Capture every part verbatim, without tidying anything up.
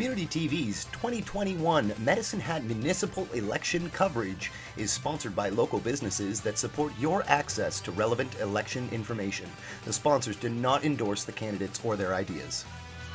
Community T V's twenty twenty-one Medicine Hat Municipal Election coverage is sponsored by local businesses that support your access to relevant election information. The sponsors do not endorse the candidates or their ideas.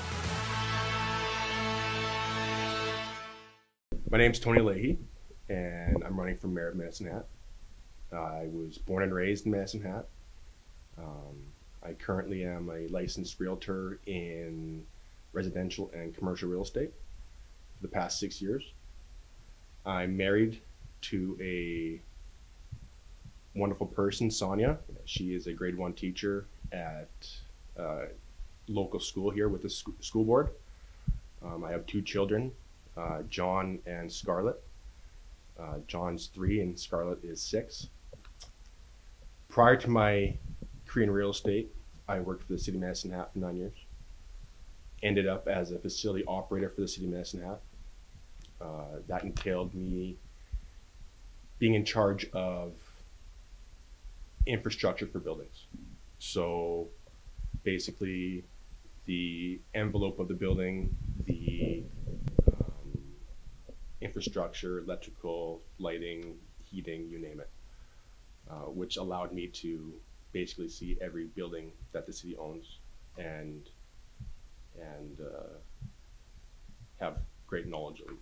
My name's Tony Leahy, and I'm running for mayor of Medicine Hat. I was born and raised in Medicine Hat. Um, I currently am a licensed realtor in residential and commercial real estate for the past six years. I'm married to a wonderful person, Sonia. She is a grade one teacher at a local school here with the sc school board. Um, I have two children, uh, John and Scarlett. Uh, John's three and Scarlett is six. Prior to my career in real estate, I worked for the City of Medicine Hat for nine years. Ended up as a facility operator for the City of Medicine Hat. Uh, that entailed me being in charge of infrastructure for buildings. So basically the envelope of the building, the um, infrastructure, electrical, lighting, heating, you name it, uh, which allowed me to basically see every building that the city owns and and uh, have great knowledge of them.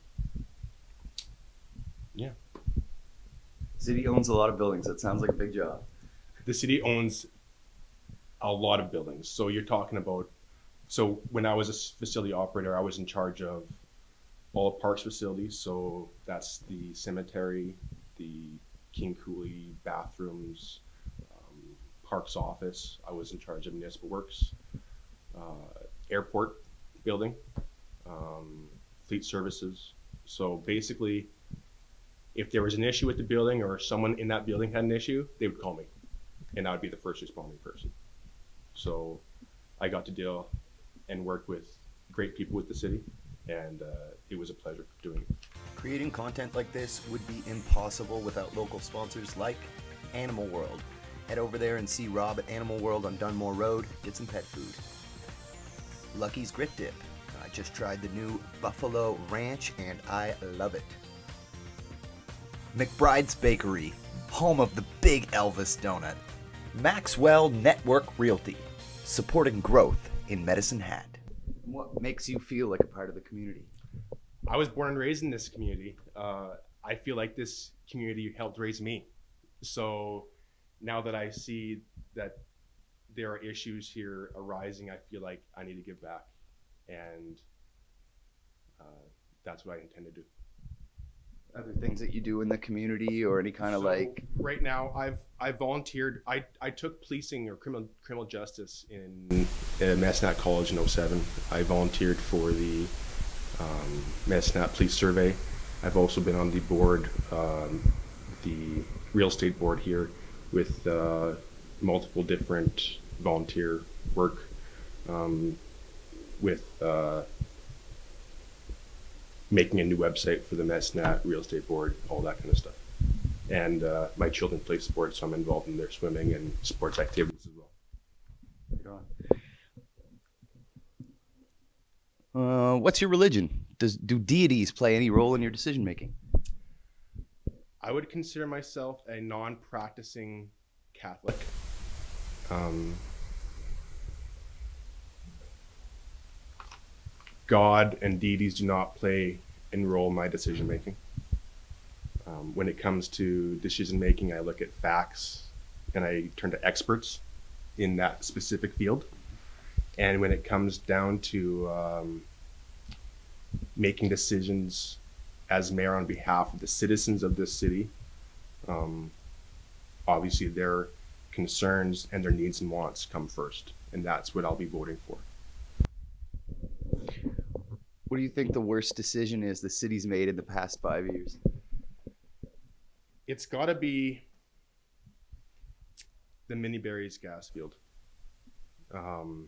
Yeah. City owns a lot of buildings. That sounds like a big job. The city owns a lot of buildings. So you're talking about, so when I was a facility operator, I was in charge of all the parks facilities. So that's the cemetery, the King Cooley bathrooms, um, parks office. I was in charge of municipal works, uh, airport building, um, fleet services. So basically, if there was an issue with the building or someone in that building had an issue, they would call me, and I would be the first responding person. So I got to deal and work with great people with the city, and uh, it was a pleasure doing it. Creating content like this would be impossible without local sponsors like Animal World. Head over there and see Rob at Animal World on Dunmore Road. Get some pet food. Lucky's Grit Dip. I just tried the new Buffalo Ranch and I love it. McBride's Bakery, home of the Big Elvis Donut. Maxwell Network Realty, supporting growth in Medicine Hat. What makes you feel like a part of the community? I was born and raised in this community. Uh, I feel like this community helped raise me. So now that I see that there are issues here arising, I feel like I need to give back, and uh, that's what I intend to do. Other things that you do in the community, or any kind of So, like? Right now, I've I volunteered. I I took policing or criminal criminal justice in uh, Medicine Hat College in oh seven. I volunteered for the um, Medicine Hat Police Survey. I've also been on the board, um, the real estate board here, with uh, multiple different volunteer work um, with uh, making a new website for the Medicine Hat Real Estate Board, all that kind of stuff. And uh, my children play sports, so I'm involved in their swimming and sports activities as well. Right on. Uh, what's your religion? Does do deities play any role in your decision making? I would consider myself a non-practicing Catholic. Um, God and deities do not play a role in my decision making. Um, when it comes to decision making, I look at facts and I turn to experts in that specific field. And when it comes down to um, making decisions as mayor on behalf of the citizens of this city, um, obviously their concerns and their needs and wants come first, and that's what I'll be voting for. What do you think the worst decision is the city's made in the past five years? It's got to be the Mini Berries gas field. Um,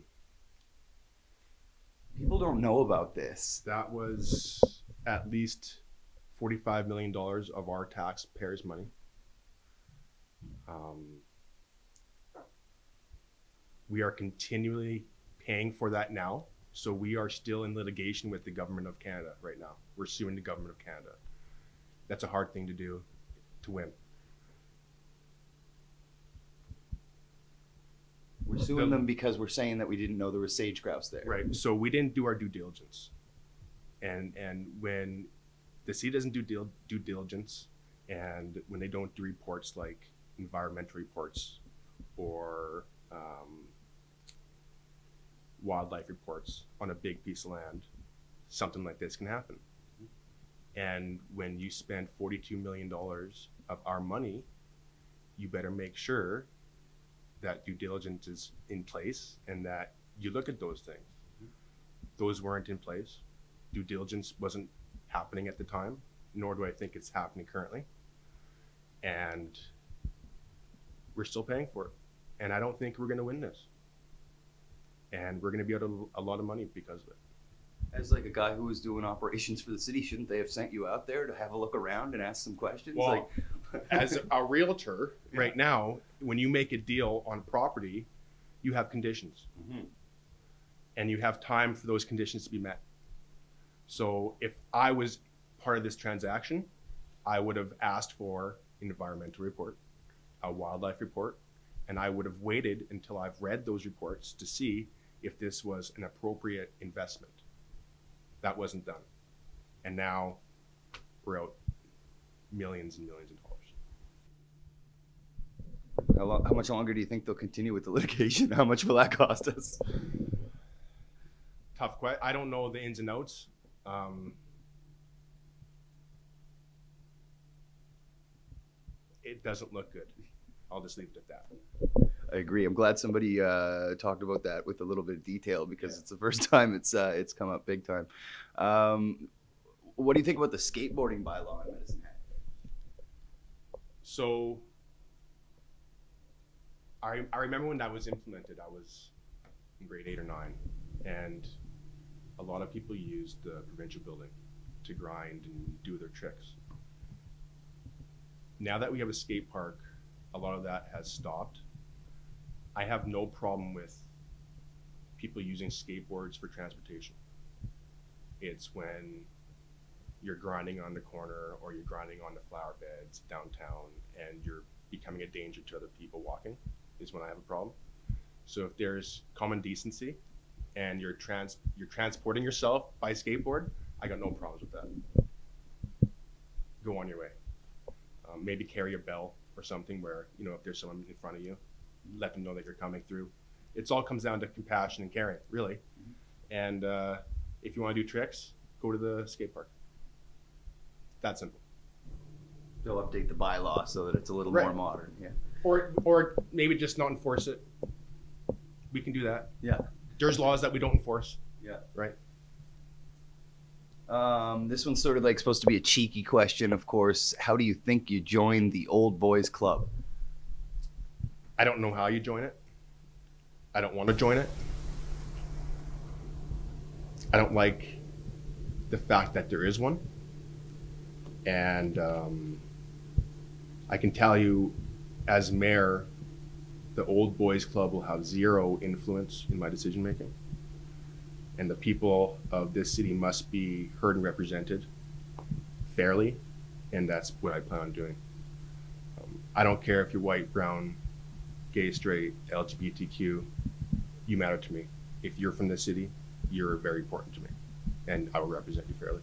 People don't know about this. that was at least forty-five million dollars of our taxpayers' money. Um, we are continually paying for that now. So we are still in litigation with the government of Canada right now. We're suing the government of Canada. That's a hard thing to do, to win. We're suing The- them because we're saying that we didn't know there was sage grouse there. Right. So we didn't do our due diligence. And and when the city doesn't do due, due diligence, and when they don't do reports like environmental reports or um, wildlife reports on a big piece of land, something like this can happen. And when you spend forty-two million dollars of our money, you better make sure that due diligence is in place and that you look at those things. Those weren't in place. Due diligence wasn't happening at the time, nor do I think it's happening currently. And we're still paying for it. And I don't think we're going to win this. And we're going to be out of a lot of money because of it. As like a guy who was doing operations for the city, shouldn't they have sent you out there to have a look around and ask some questions? Well, like, as a realtor right now, when you make a deal on property, you have conditions. Mhm. And you have time for those conditions to be met. So if I was part of this transaction, I would have asked for an environmental report, a wildlife report, and I would have waited until I've read those reports to see if this was an appropriate investment. That wasn't done. And now we're out millions and millions of dollars. how, long, how much longer do you think they'll continue with the litigation? How much will that cost us? Tough question. I don't know the ins and outs. Um, it doesn't look good. I'll just leave it at that. I agree. I'm glad somebody uh, talked about that with a little bit of detail because Yeah. it's the first time it's uh, it's come up big time. Um, what do you think about the skateboarding bylaw in Medicine Hat? So I, I remember when that was implemented, I was in grade eight or nine, and a lot of people used the provincial building to grind and do their tricks. Now that we have a skate park, a lot of that has stopped. I have no problem with people using skateboards for transportation. It's when you're grinding on the corner or you're grinding on the flower beds downtown and you're becoming a danger to other people walking is when I have a problem. So if there's common decency and you're trans you're transporting yourself by skateboard, I got no problems with that. Go on your way. Um, maybe carry a bell or something where, you know, if there's someone in front of you, let them know that you're coming through. It all comes down to compassion and caring, really. Mm-hmm. And uh, if you want to do tricks, go to the skate park. That simple. They'll update the bylaw so that it's a little Right. more modern. Yeah. Or, or maybe just not enforce it. We can do that. Yeah. There's laws that we don't enforce, Yeah. right? Um, this one's sort of like supposed to be a cheeky question, of course. How do you think you joined the Old Boys Club? I don't know how you join it. I don't want to join it. I don't like the fact that there is one. And um, I can tell you, as mayor, the Old Boys Club will have zero influence in my decision making. And the people of this city must be heard and represented fairly, and that's what I plan on doing. Um, I don't care if you're white, brown, gay, straight, L G B T Q, you matter to me. If you're from this city, you're very important to me, and I will represent you fairly.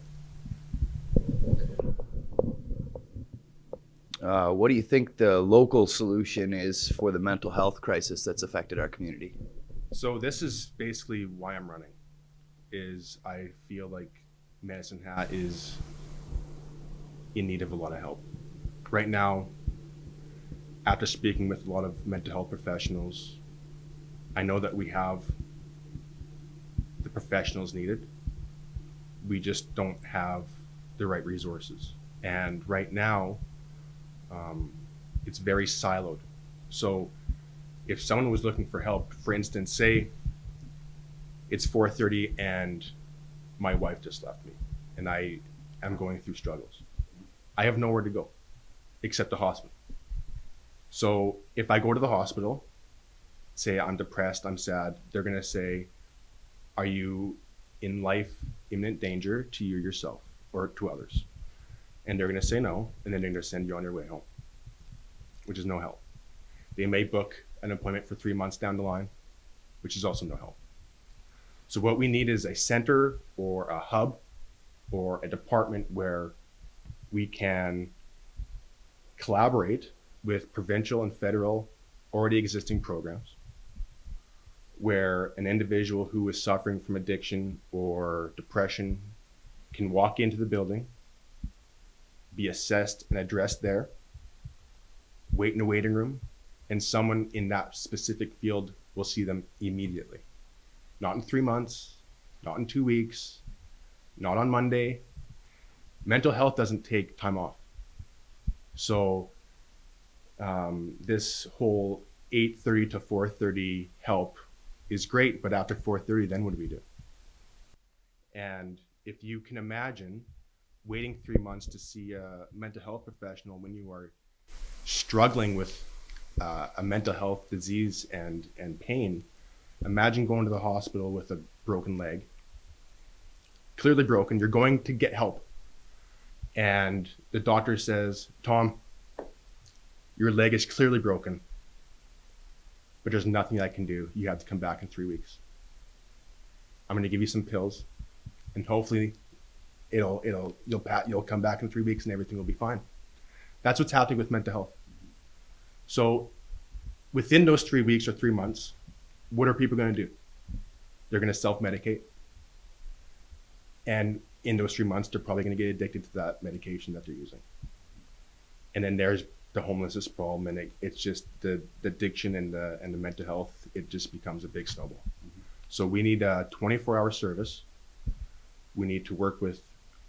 Uh, what do you think the local solution is for the mental health crisis that's affected our community? So this is basically why I'm running, is I feel like Medicine Hat is in need of a lot of help. Right now, after speaking with a lot of mental health professionals, I know that we have the professionals needed. We just don't have the right resources. And right now, um, it's very siloed. So if someone was looking for help, for instance, say it's four thirty and my wife just left me and I am going through struggles. I have nowhere to go except the hospital. So if I go to the hospital, say I'm depressed, I'm sad, they're gonna say, are you in life imminent danger to you yourself or to others. And they're going to say no, and then they're going to send you on your way home, which is no help. They may book an appointment for three months down the line, which is also no help. So what we need is a center or a hub or a department where we can collaborate with provincial and federal already existing programs, where an individual who is suffering from addiction or depression can walk into the building, be assessed and addressed there, wait in a waiting room, and someone in that specific field will see them immediately. Not in three months, not in two weeks, not on Monday. Mental health doesn't take time off. So um, this whole eight thirty to four thirty help is great, but after four thirty, then what do we do? And if you can imagine waiting three months to see a mental health professional when you are struggling with uh, a mental health disease and, and pain, imagine going to the hospital with a broken leg, clearly broken, you're going to get help. And the doctor says, Tom, your leg is clearly broken, but there's nothing I can do. You have to come back in three weeks. I'm going to give you some pills, and hopefully it'll it'll you'll pat you'll come back in three weeks and everything will be fine. That's what's happening with mental health. So within those three weeks or three months, what are people going to do? They're going to self-medicate, and in those three months, they're probably going to get addicted to that medication that they're using. And then there's the homelessness problem, and it, it's just the, the addiction and the and the mental health. It just becomes a big snowball. Mm-hmm. So we need a twenty-four hour service. We need to work with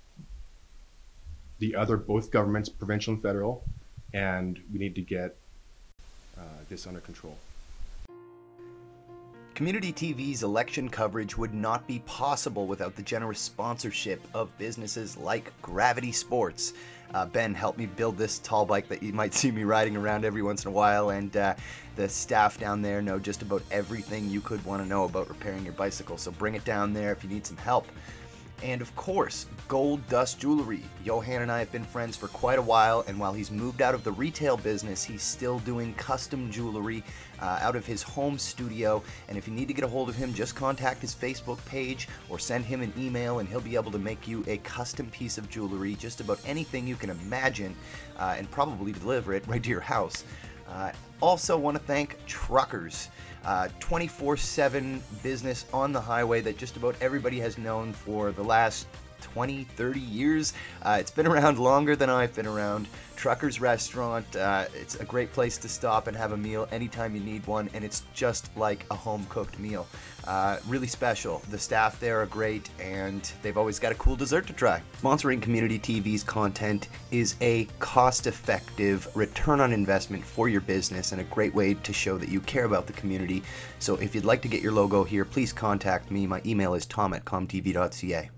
the other both governments, provincial and federal, and we need to get uh, this under control. Community T V's election coverage would not be possible without the generous sponsorship of businesses like Gravity Sports. Uh, Ben helped me build this tall bike that you might see me riding around every once in a while, and uh, the staff down there know just about everything you could want to know about repairing your bicycle, so bring it down there if you need some help. And of course, Gold Dust Jewelry. Johan and I have been friends for quite a while, and while he's moved out of the retail business, he's still doing custom jewelry uh, out of his home studio. And if you need to get a hold of him, just contact his Facebook page or send him an email, and he'll be able to make you a custom piece of jewelry, just about anything you can imagine, uh, and probably deliver it right to your house. Uh, also want to thank Truckers. Uh, twenty-four seven business on the highway that just about everybody has known for the last twenty, thirty years. Uh, it's been around longer than I've been around. Truckers Restaurant, uh, it's a great place to stop and have a meal anytime you need one, and it's just like a home-cooked meal. Uh, really special. The staff there are great, and they've always got a cool dessert to try. Sponsoring Community T V's content is a cost-effective return on investment for your business and a great way to show that you care about the community. So if you'd like to get your logo here, please contact me. My email is tom at comtv dot c a.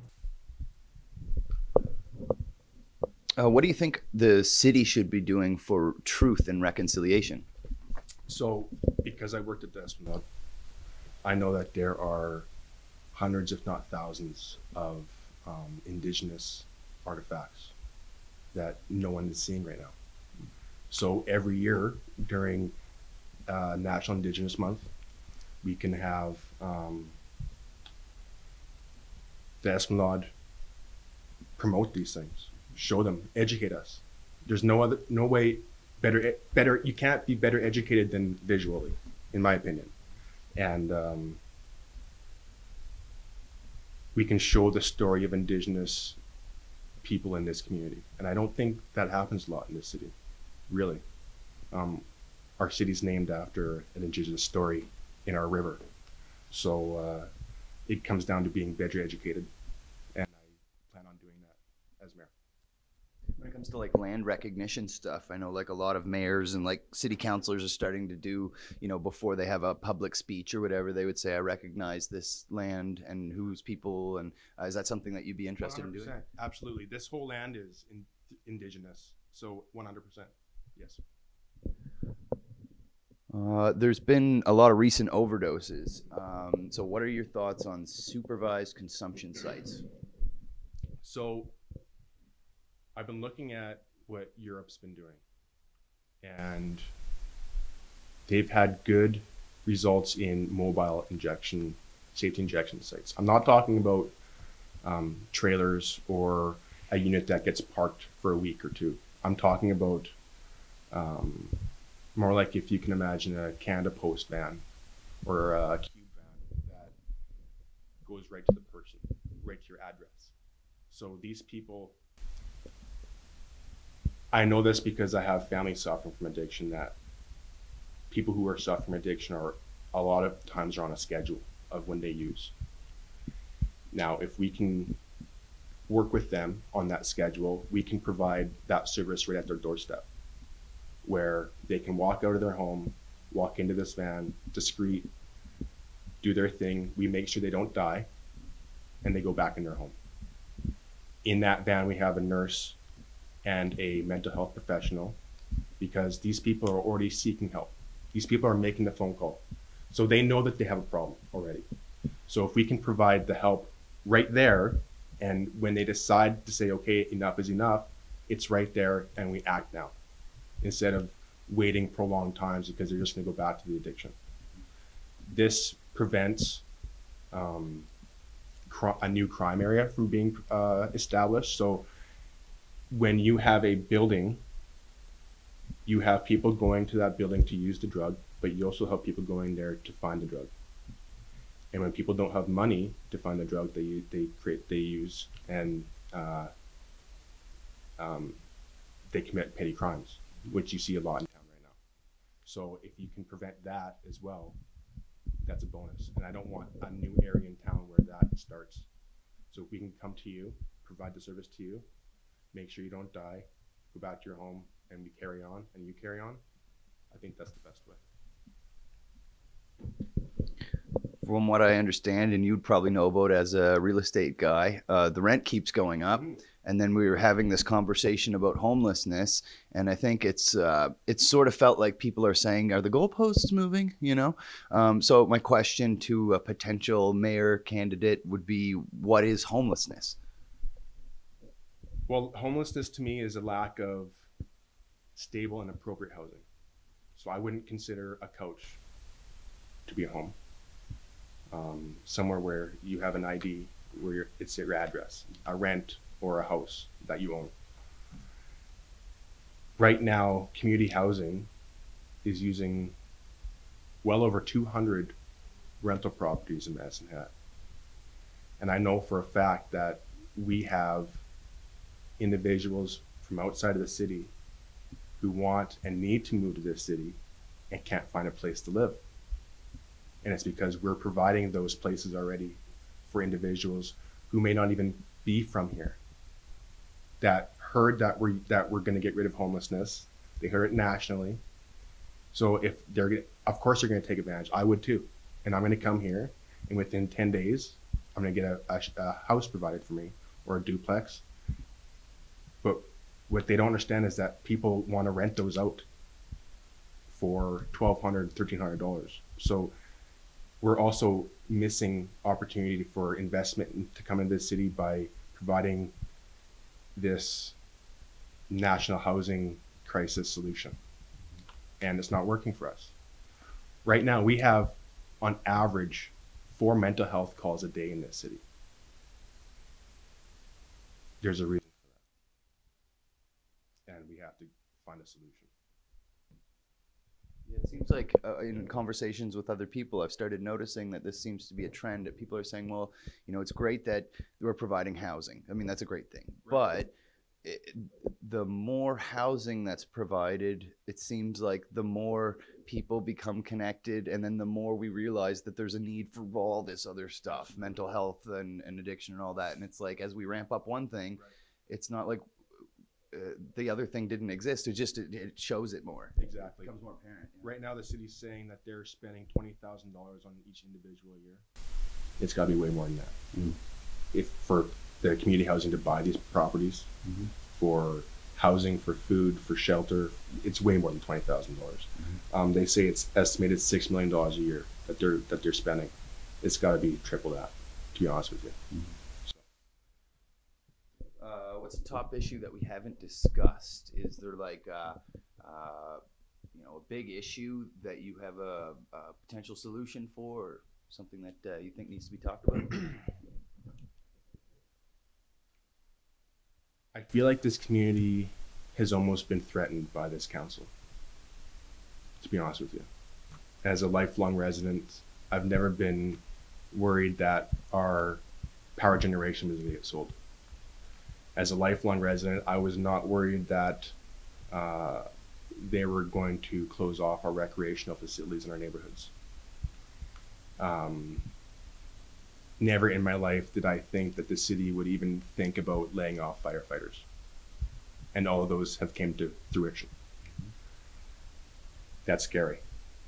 Uh, what do you think the city should be doing for truth and reconciliation? So, because I worked at the Esplanade, I know that there are hundreds, if not thousands, of um, Indigenous artifacts that no one is seeing right now. So every year during uh, National Indigenous Month, we can have um, the Esplanade promote these things, show them, educate us. There's no other, no way better, better. You can't be better educated than visually, in my opinion. And um, we can show the story of Indigenous people in this community. And I don't think that happens a lot in this city, really. Um, our city's named after an Indigenous story in our river. So uh, it comes down to being better educated. And I plan on doing that as mayor. When it comes to like land recognition stuff, I know like a lot of mayors and like city councilors are starting to do, you know, before they have a public speech or whatever, they would say, I recognize this land and whose people. And uh, is that something that you'd be interested one hundred percent. In doing? Absolutely. This whole land is in, Indigenous. So one hundred percent. Yes. Uh, there's been a lot of recent overdoses. Um, so, what are your thoughts on supervised consumption sites? So I've been looking at what Europe's been doing, and they've had good results in mobile injection, safety injection sites. I'm not talking about um, trailers or a unit that gets parked for a week or two. I'm talking about um, more like if you can imagine a Canada Post van or a cube van that goes right to the person, right to your address. So these people, I know this because I have family suffering from addiction, that people who are suffering from addiction are a lot of times are on a schedule of when they use. Now, if we can work with them on that schedule, we can provide that service right at their doorstep, where they can walk out of their home, walk into this van, discreet, do their thing. We make sure they don't die, and they go back in their home. In that van, we have a nurse and a mental health professional, because these people are already seeking help. These people are making the phone call. So they know that they have a problem already. So if we can provide the help right there, and when they decide to say, okay, enough is enough, it's right there and we act now, instead of waiting prolonged times because they're just gonna go back to the addiction. This prevents um, a new crime area from being uh, established. So when you have a building, you have people going to that building to use the drug, but you also have people going there to find the drug. And when people don't have money to find the drug, they they create they use and uh, um, they commit petty crimes, which you see a lot in town right now. So if you can prevent that as well, that's a bonus. And I don't want a new area in town where that starts. So if we can come to you, provide the service to you, make sure you don't die, go back to your home, and we carry on, and you carry on, I think that's the best way. From what I understand, and you'd probably know about as a real estate guy, uh, the rent keeps going up. Mm-hmm. And then we were having this conversation about homelessness, and I think it's uh, it's sort of felt like people are saying, "Are the goalposts moving?" You know. Um, so my question to a potential mayor candidate would be, "What is homelessness?" Well, homelessness to me is a lack of stable and appropriate housing. So I wouldn't consider a couch to be a home. Um, somewhere where you have an I D, where you're, it's your address, a rent or a house that you own. Right now, community housing is using well over two hundred rental properties in Medicine Hat. And I know for a fact that we have individuals from outside of the city who want and need to move to this city and can't find a place to live. And it's because we're providing those places already for individuals who may not even be from here, that heard that we're, that we're gonna get rid of homelessness. They heard it nationally. So if they're, of course they're gonna take advantage. I would too. And I'm gonna come here, and within ten days, I'm gonna get a, a, a house provided for me, or a duplex. But what they don't understand is that people wanna rent those out for twelve hundred dollars, thirteen hundred dollars. So we're also missing opportunity for investment to come into the city by providing this national housing crisis solution. And it's not working for us. Right now, we have, on average, four mental health calls a day in this city. There's a reason for that. And we have to find a solution. It seems like uh, in conversations with other people, I've started noticing that this seems to be a trend, that people are saying, well, you know, it's great that we're providing housing. I mean, that's a great thing. Right. But it, the more housing that's provided, it seems like the more people become connected, and then the more we realize that there's a need for all this other stuff, mental health and, and addiction and all that. And it's like, as we ramp up one thing, right, it's not like Uh, the other thing didn't exist. It just it, it shows it more. Exactly. It becomes more apparent. Yeah. Right now, the city's saying that they're spending twenty thousand dollars on each individual a year. It's got to be way more than that. Mm. If for the community housing to buy these properties, mm-hmm, for housing, for food, for shelter, it's way more than twenty thousand dollars. Um, they say it's estimated six million dollars a year that they're that they're spending. It's got to be triple that, to be honest with you. Uh, what's a top issue that we haven't discussed? Is there like uh, uh, you know, a big issue that you have a, a potential solution for, or something that uh, you think needs to be talked about? I feel like this community has almost been threatened by this council, to be honest with you. As a lifelong resident, I've never been worried that our power generation was going to get sold. As a lifelong resident, I was not worried that uh, they were going to close off our recreational facilities in our neighborhoods. Um, never in my life did I think that the city would even think about laying off firefighters. And all of those have came to fruition. That's scary.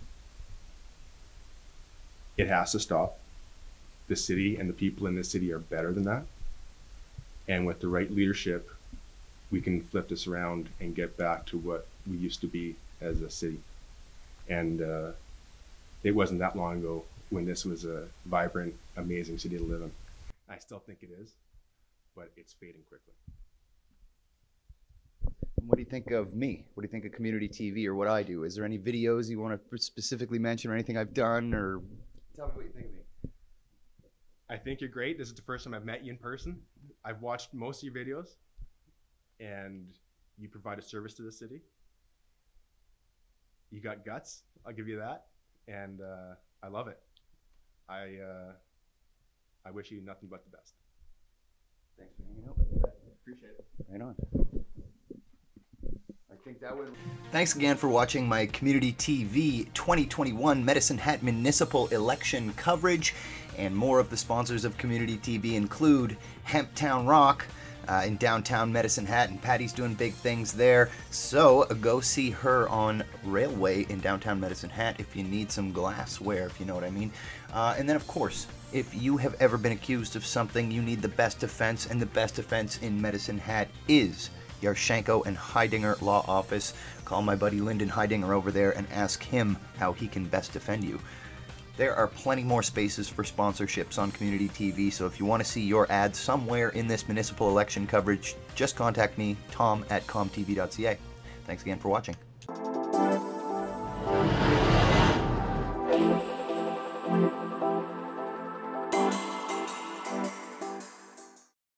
It has to stop. The city and the people in the city are better than that. And with the right leadership, we can flip this around and get back to what we used to be as a city. And uh, it wasn't that long ago when this was a vibrant, amazing city to live in. I still think it is, but it's fading quickly. What do you think of me? What do you think of community T V or what I do? Is there any videos you want to specifically mention or anything I've done, or tell me what you think of me? I think you're great. This is the first time I've met you in person. I've watched most of your videos, and you provide a service to the city. You got guts, I'll give you that, and uh, I love it. I uh, I wish you nothing but the best. Thanks for hanging out with me. Appreciate it. Right on. I think that would. Thanks again for watching my Community T V twenty twenty-one Medicine Hat municipal election coverage. And more of the sponsors of Community T V include Hemptown Rock uh, in downtown Medicine Hat, and Patty's doing big things there. So go see her on Railway in downtown Medicine Hat if you need some glassware, if you know what I mean. Uh, and then, of course, if you have ever been accused of something, you need the best defense, and the best defense in Medicine Hat is Yarshenko and Heidinger Law Office. Call my buddy Lyndon Heidinger over there and ask him how he can best defend you. There are plenty more spaces for sponsorships on Community T V, so if you want to see your ad somewhere in this municipal election coverage, just contact me, Tom at com T V dot C A. Thanks again for watching.